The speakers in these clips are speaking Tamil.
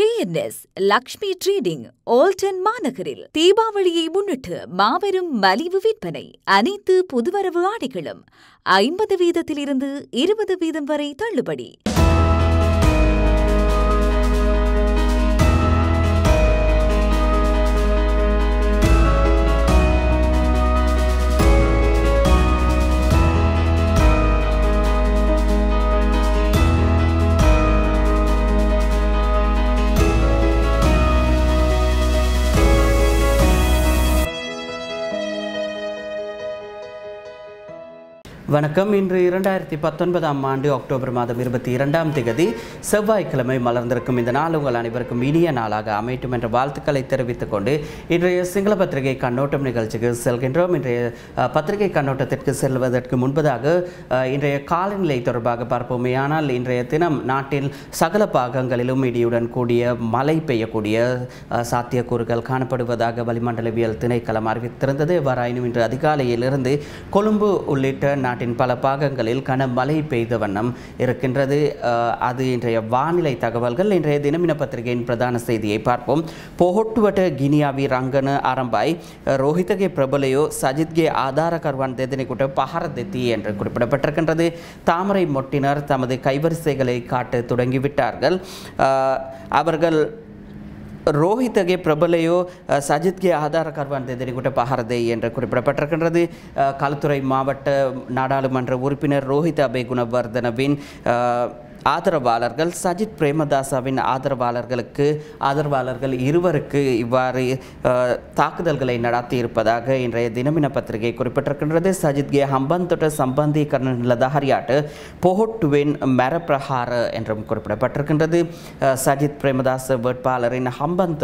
KNS லக்ஷ்மி ட்ரேடிங் ஓல்டன் மாநகரில் தீபாவளியை முன்னிட்டு மாபெரும் மலிவு விற்பனை. அனைத்து புதுவரவு ஆடைகளும் 50% 20% வரை தள்ளுபடி. வணக்கம். இன்று 2019 ஆண்டு அக்டோபர் மாதம் 22ஆம் தேதி செவ்வாய்க்கிழமை மலர்ந்திருக்கும் இந்த நாள் உங்கள் அனைவருக்கும் இனிய நாளாக அமையட்டும் என்ற வாழ்த்துக்களை தெரிவித்துக் கொண்டு இன்றைய சிங்கள பத்திரிகை கண்ணோட்டம் நிகழ்ச்சிக்கு செல்கின்றோம். இன்றைய பத்திரிகை கண்ணோட்டத்திற்கு செல்வதற்கு முன்பதாக இன்றைய காலநிலை தொடர்பாக பார்ப்போமே. ஆனால் இன்றைய தினம் நாட்டில் சகல பாகங்களிலும் இடியுடன் கூடிய மழை பெய்யக்கூடிய சாத்தியக்கூறுகள் காணப்படுவதாக வளிமண்டலவியல் திணைக்களம் அறிவித்திருந்தது. எவ்வாறாயினும் இன்று அதிகாலையிலிருந்து கொழும்பு உள்ளிட்ட நாட்டின் பல பாகங்களில் கனமழை பெய்த வண்ணம் இருக்கின்றது. அது இன்றைய வானிலை தகவல்கள். இன்றைய தினமின பத்திரிகையின் பிரதான செய்தியை பார்ப்போம். பொஹொட்டுவட்ட கினியாவி ரங்கன ஆரம்பாய் ரோஹிதகே பிரபலையோ சஜித்கே ஆதார கர்வான் தேதனை கூட்ட பஹரதெத்தி என்று குறிப்பிடப்பட்டிருக்கின்றது. தாமரை மொட்டினர் தமது கைவரிசைகளை காட்ட தொடங்கிவிட்டார்கள். அவர்கள் ரோஹிதகே பிரபலையோ சஜித்கே ஆதார கர்வான் தேதனிகுட்ட பஹரதை என்று குறிப்பிடப்பட்டிருக்கின்றது. களுத்துறை மாவட்ட நாடாளுமன்ற உறுப்பினர் ரோஹித் அபே குணவர்தனவின் ஆதரவாளர்கள் சஜித் பிரேமதாசவின் ஆதரவாளர்கள் இருவருக்கு இவ்வாறு தாக்குதல்களை நடத்தியிருப்பதாக இன்றைய தினமின பத்திரிகை குறிப்பிட்டிருக்கின்றது. சஜித்கே ஹம்பந்தொட்ட சம்பந்தீகரண நிலதாரியாட்டு பொஹொட்டுவின் மெரப்பிரஹார என்றும் குறிப்பிடப்பட்டிருக்கின்றது. சஜித் பிரேமதாச வேட்பாளரின்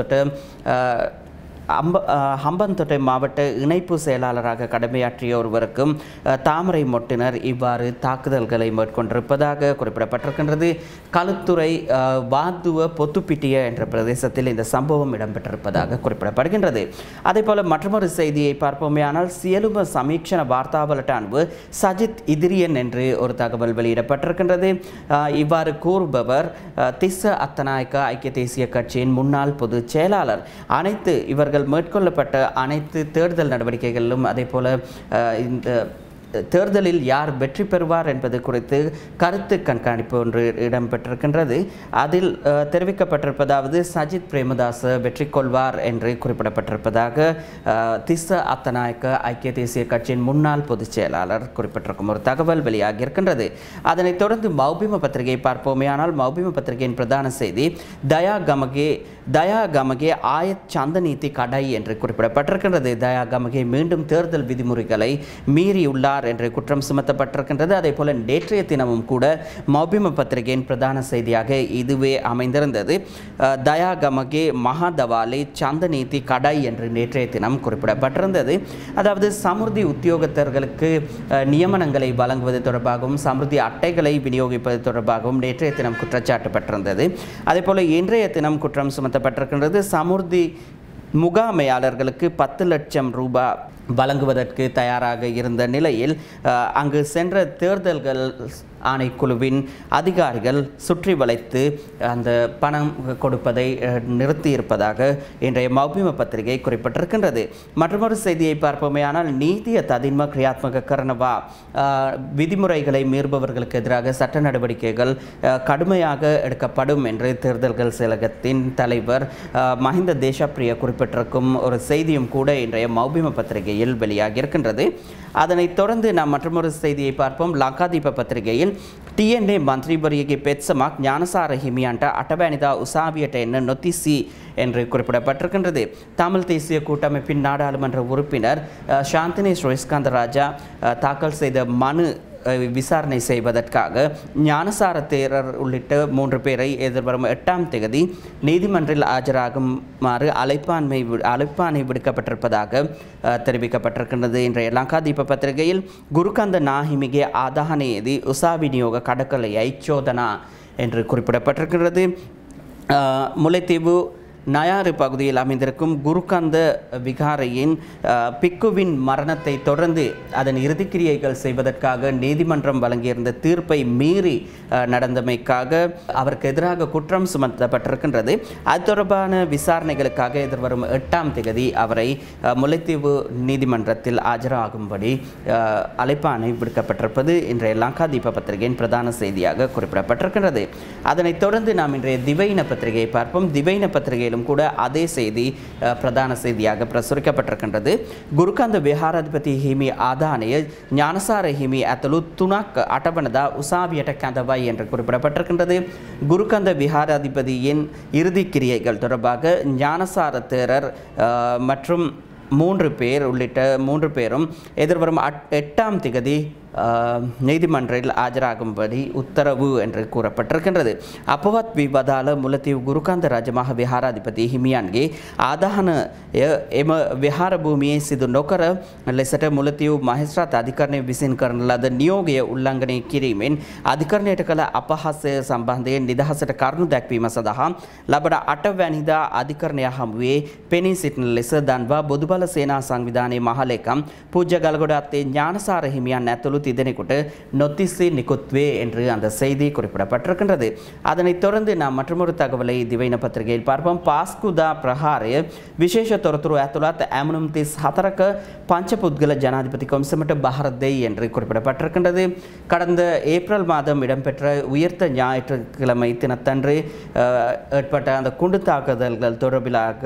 ஹம்பந்தொட்டை மாவட்ட இணைப்பு செயலாளராக கடமையாற்றிய ஒருவருக்கும் தாமரை மொட்டினர் இவ்வாறு தாக்குதல்களை மேற்கொண்டிருப்பதாக குறிப்பிடப்பட்டிருக்கின்றது. களுத்துறை வாத்துவ பொத்துப்பிட்டிய என்ற பிரதேசத்தில் இந்த சம்பவம் இடம்பெற்றிருப்பதாக குறிப்பிடப்படுகின்றது. அதேபோல மற்றொரு செய்தியை பார்ப்போமே. ஆனால் சியலும சமீட்சண வார்த்தாவலட்ட அன்பு சஜித் இதிரியன் என்று ஒரு தகவல் வெளியிடப்பட்டிருக்கின்றது. இவ்வாறு கூறுபவர் திஸ்ஸ அத்தநாயக்க ஐக்கிய தேசிய கட்சியின் முன்னாள் பொதுச் செயலாளர். இவர்கள் மேற்கொள்ளப்பட்ட அனைத்து தேர்தல் நடவடிக்கைகளிலும் அதேபோல இந்த தேர்தலில் யார் வெற்றி பெறுவார் என்பது குறித்து கருத்து கண்காணிப்பு ஒன்று இடம்பெற்றிருக்கின்றது. அதில் தெரிவிக்கப்பட்டிருப்பதாவது சஜித் பிரேமதாச வெற்றி கொள்வார் என்று குறிப்பிடப்பட்டிருப்பதாக திஸ்ஸ அத்தநாயக்க ஐக்கிய தேசிய கட்சியின் முன்னாள் பொதுச் செயலாளர் குறிப்பிட்டிருக்கும் ஒரு தகவல் வெளியாகியிருக்கின்றது. அதனைத் தொடர்ந்து மௌபிம பத்திரிகையை பார்ப்போமே. ஆனால் மௌபிம பத்திரிகையின் பிரதான செய்தி தயா கமகே ஆயத் சந்தநீதி கடை என்று குறிப்பிடப்பட்டிருக்கின்றது. தயா கமகே மீண்டும் தேர்தல் விதிமுறைகளை மீறியுள்ளார் என்று குற்றம் சுமத்தப்பட்டிருக்கின்றது. அதே போல நேற்றைய தினமும் கூட மௌபிம பத்திரிகையின் பிரதான செய்தியாக இதுவே அமைந்திருந்தது. தயா கமகே மகாதவாலே சந்தநீதி கடை என்று நேற்றைய தினம் குறிப்பிடப்பட்டிருந்தது. அதாவது சமிருதி உத்தியோகத்தர்களுக்கு நியமனங்களை வழங்குவது தொடர்பாகவும் சமிருதி அட்டைகளை விநியோகிப்பது தொடர்பாகவும் நேற்றைய தினம் குற்றச்சாட்டப்பட்டிருந்தது. அதே போல இன்றைய தினம் குற்றம் சுமத்தப்பட்டிருக்கின்றது. சமிருதி முகாமையாளர்களுக்கு 10 லட்சம் ரூபாய் வழங்குவதற்கு தயாராக இருந்த நிலையில் அங்கு சென்ற தேர்தல்கள் ஆணைக்குழுவின் அதிகாரிகள் சுற்றி வளைத்து அந்த பணம் கொடுப்பதை நிறுத்தியிருப்பதாக இன்றைய மௌபிம பத்திரிகை குறிப்பிட்டிருக்கின்றது. மற்றொரு செய்தியை பார்ப்போமே. ஆனால் நீதிய ததின்ம கிரியாத்மக கரணவா விதிமுறைகளை மீறுபவர்களுக்கு எதிராக சட்ட நடவடிக்கைகள் கடுமையாக எடுக்கப்படும் என்று தேர்தல்கள் செயலகத்தின் தலைவர் மஹிந்த தேசப்பிரிய குறிப்பிட்டிருக்கும் ஒரு செய்தியும் கூட இன்றைய மௌபிம பத்திரிகையில் வெளியாகியிருக்கின்றது. அதனைத் தொடர்ந்து நாம் மற்றொரு செய்தியை பார்ப்போம். லங்காதீப பத்திரிகையில் TNA மந்திரிவரியගේ பெட்சமாக் ஞானசார හිමියන්ට අටවැනිදා උසාවියට එන්න නොතිසි என்று குறிப்பிடப்பட்டிருக்கின்றது. தமிழ் தேசிய கூட்டமைப்பின் நாடாளுமன்ற உறுப்பினர் சாந்தினி ஸ்ரீஸ்காந்த ராஜா தாக்கல் செய்த மனு விசாரணை செய்வதற்காக ஞானசார தேரர் உள்ளிட்ட 3 பேரை எதிர்வரும் 8ஆம் தேதி நீதிமன்றில் ஆஜராகுமாறு அழைப்பாணை விடுக்கப்பட்டிருப்பதாக தெரிவிக்கப்பட்டிருக்கின்றது. இன்றைய லங்காதீப பத்திரிகையில் குருகந்த நாஹிமிகே ஆதானேதி உசா விநியோக கடற்கலை ஐச்சோதனா என்று குறிப்பிடப்பட்டிருக்கிறது. முல்லைத்தீவு நயாறு பகுதியில் அமைந்திருக்கும் குருகந்த விகாரையின் பிக்குவின் மரணத்தை தொடர்ந்து அதன் இறுதிக்கிரியைகள் செய்வதற்காக நீதிமன்றம் வழங்கியிருந்த தீர்ப்பை மீறி நடந்தமைக்காக அவருக்கு எதிராக குற்றம் சுமத்தப்பட்டிருக்கின்றது. அது தொடர்பான விசாரணைகளுக்காக எதிர்வரும் 8ஆம் தேதி அவரை முல்லைத்தீவு நீதிமன்றத்தில் ஆஜராகும்படி அழைப்பாணை விடுக்கப்பட்டிருப்பது இன்றைய லங்காதீப பத்திரிகையின் பிரதான செய்தியாக குறிப்பிடப்பட்டிருக்கின்றது. அதனைத் தொடர்ந்து நாம் இன்றைய திவையின பத்திரிகையை பார்ப்போம். திவையின பத்திரிகையிலும் கூட அதே செய்தி பிரதான செய்தியாக பிரசுரிக்கப்பட்டிருக்கின்றது. குருகந்த விஹாராதிபதி හිමි ආදානය ඥානසාර හිමි ඇතුළු 3ක් අටවනදා උසාවියට කැඳවයි என்று குறிப்பிடப்பட்டிருக்கின்றது. குருகந்த விஹாராதிபதியின் இறுதி கிரியைகள் தொடர்பாக ஞானசார தேரர் மற்றும் 3 பேர் உள்ளிட்ட 3 பேரும் எதிர்வரும் 8ஆம் தேதி நீதிமன்றில் ஆஜராகும்படி உத்தரவு என்று கூறப்பட்டிருக்கின்றது. අපවත් වී වදාළ මුලතිව් ගුරුකන්ද රජමහ විහාරාධිපති හිමියන්ගේ ආදාහන එම විහාර භූමියේ සිදු නොකර ලෙසට මුලතිව් මහේස්ත්‍රාත් අධිකරණය විසින් කරන ලද නියෝගය උල්ලංඝනය කිරීමෙන් අධිකරණයට කළ අපහාසය සම්බන්ධයෙන් නිදහසට කරුණු දැක්වීම සඳහා ලබන 8 වැනිදා අධිකරණය හමුවේ පෙනී සිටින ලෙස දන්වා බොදුබල සේනා සංවිධානයේ මහලේකම් පූජ්‍ය ගල්ගොඩ අත්තේ ඥානසාර හිමියන් ඇතුළු இதனைக்கூட்டு நொத்திசி நிகுத்வே என்று அந்த செய்தி குறிப்பிடப்பட்டிருக்கின்றது. அதனைத் தொடர்ந்து நாம் மற்றொரு தகவலை திவையின பத்திரிகையில் பார்ப்போம். பாஸ்குதா பிரஹாරය විශේෂ තොරතුරු ඇතුළත් ඇමනුම් 34ක பஞ்சபுத்கல ஜனாதிபதி கொம்சமட்ட பஹார දෙයි என்று குறிப்பிடப்பட்டிருக்கின்றது. கடந்த ஏப்ரல் மாதம் இடம்பெற்ற உயர்த்த ஞாயிற்றுக்கிழமை தினத்தன்று ஏற்பட்ட அந்த குண்டு தாக்குதல்கள் தொடர்பிலாக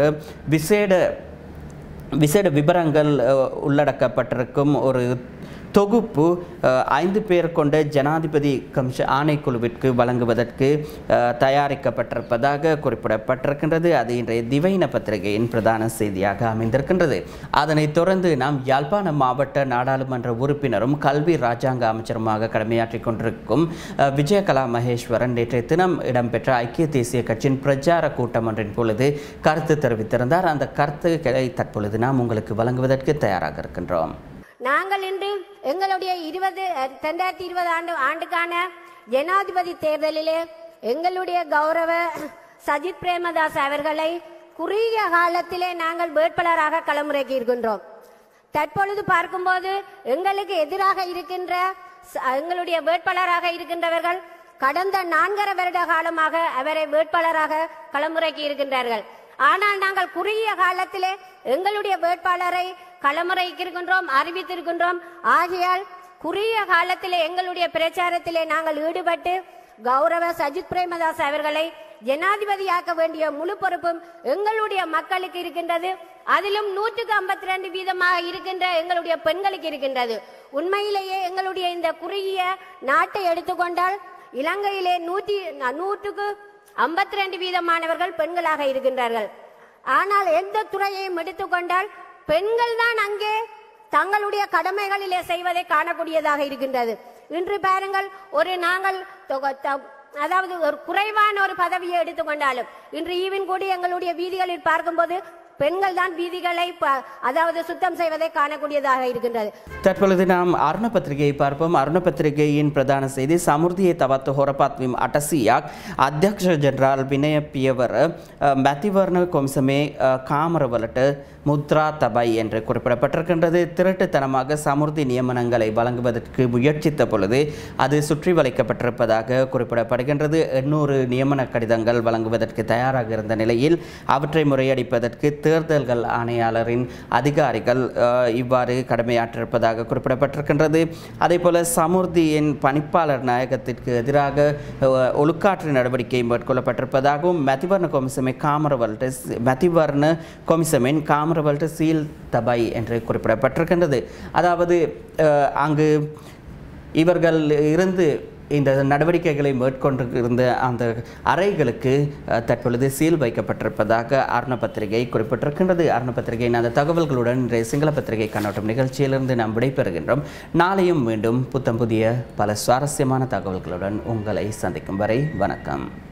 விசேட விபரங்கள் உள்ளடக்கப்பட்டிருக்கும் ஒரு தொகுப்பு 5 பேர் கொண்ட ஜனாதிபதி ஆணைக்குழுவிற்கு வழங்குவதற்கு தயாரிக்கப்பட்டிருப்பதாக குறிப்பிடப்பட்டிருக்கின்றது. அது இன்றைய திவையின பத்திரிகையின் பிரதான செய்தியாக அமைந்திருக்கின்றது. அதனைத் தொடர்ந்து நாம் யாழ்ப்பாண மாவட்ட நாடாளுமன்ற உறுப்பினரும் கல்வி இராஜாங்க அமைச்சருமாக கடமையாற்றிக் கொண்டிருக்கும் விஜயகலா மகேஸ்வரன் நேற்றைய தினம் இடம்பெற்ற ஐக்கிய தேசிய கட்சியின் பிரச்சார கூட்டம் ஒன்றின் பொழுது கருத்து தெரிவித்திருந்தார். அந்த கருத்துக்களை தற்பொழுது நாம் உங்களுக்கு வழங்குவதற்கு தயாராக இருக்கின்றோம். நாங்கள் இன்று எங்களுடைய 2020 ஆண்டுக்கான ஜனாதிபதி தேர்தலிலே எங்களுடைய கௌரவ சஜித் பிரேமதாஸ் அவர்களை குறுகிய காலத்திலே நாங்கள் வேட்பாளராக களமிறக்கி இருக்கின்றோம். தற்பொழுது பார்க்கும்போது எங்களுக்கு எதிராக இருக்கின்ற எங்களுடைய வேட்பாளராக இருக்கின்றவர்கள் கடந்த 4.5 வருட காலமாக அவரை வேட்பாளராக களமிறக்கி இருக்கின்றார்கள். ஆனால் நாங்கள் குறுகிய காலத்திலே எங்களுடைய வேட்பாளரை களமிறக்கியிருக்கின்றோம், அறிவித்திருக்கின்றோம். ஆகையால் குறுகிய காலத்திலே எங்களுடைய பிரச்சாரத்திலே நாங்கள் ஈடுபட்டு கௌரவ சஜித் பிரேமதாஸ் அவர்களை ஜனாதிபதியாக்க வேண்டிய முழு பொறுப்பும் எங்களுடைய மக்களுக்கு இருக்கின்றது. அதிலும் 152% இருக்கின்ற எங்களுடைய பெண்களுக்கு இருக்கின்றது. உண்மையிலேயே எங்களுடைய இந்த குறுகிய நாட்டை எடுத்துக்கொண்டால் இலங்கையிலே 152% பெண்களாக இருக்கின்றார்கள். ஆனால் எந்த துறையையும் எடுத்துக்கொண்டால் பெண்கள் தான் அங்கே தங்களுடைய கடமைகளிலே செய்வதை காணக்கூடியதாக இருக்கின்றது. இன்று பாருங்கள், அதாவது ஒரு குறைவான ஒரு பதவியை எடுத்துக்கொண்டாலும் இன்று ஈவின் கூடி எங்களுடைய வீதிகளில் பார்க்கும்போது பெண்கள் தான் வீதிகளை அதாவது சுத்தம் செய்வதை காணக்கூடியதாக இருக்கின்றது. தற்பொழுது நாம் அருண பத்திரிகையை பார்ப்போம். அருண பத்திரிகையின் பிரதான செய்தி සමෘද්ධියේ තවත් හොරපත්වීම් 800ක් අධ්‍යක්ෂ ජෙනරාල් විනය පියවර මැතිවරණ කොමිසමේ කාමරවලට முத்ரா தபாய் என்று குறிப்பிடப்பட்டிருக்கின்றது. திருட்டுத்தனமாக சமுர்த்தி நியமனங்களை வழங்குவதற்கு முயற்சித்த பொழுது அது சுற்றி வளைக்கப்பட்டிருப்பதாக குறிப்பிடப்படுகின்றது. 800 நியமன கடிதங்கள் வழங்குவதற்கு தயாராக இருந்த நிலையில் அவற்றை முறையடிப்பதற்கு தேர்தல்கள் ஆணையாளரின் அதிகாரிகள் இவ்வாறு கடமையாற்றிருப்பதாக குறிப்பிடப்பட்டிருக்கின்றது. அதேபோல சமுர்த்தியின் பணிப்பாளர் நாயகத்திற்கு எதிராக ஒழுக்காற்று நடவடிக்கை மேற்கொள்ளப்பட்டிருப்பதாகவும் மதிவர்ண கொமிசமே மதிவர்ண கொமிசமின் காமரவல்ட் சீல் தபாய் என்று குறிப்பிடப்பட்டிருக்கின்றது. அதாவது அங்கு இவர்கள் இருந்து இந்த நடவடிக்கைகளை மேற்கொண்டிருந்த அந்த அறைகளுக்கு தற்பொழுது சீல் வைக்கப்பட்டிருப்பதாக அருண பத்திரிகை குறிப்பிட்டிருக்கின்றது. அருண பத்திரிகையின் அந்த தகவல்களுடன் இன்றைய சிங்கள பத்திரிகை கண்ணோட்டம் நிகழ்ச்சியிலிருந்து நாம் விடைபெறுகின்றோம். நாளையும் மீண்டும் புத்தம் புதிய பல சுவாரஸ்யமான தகவல்களுடன் உங்களை சந்திக்கும் வரை வணக்கம்.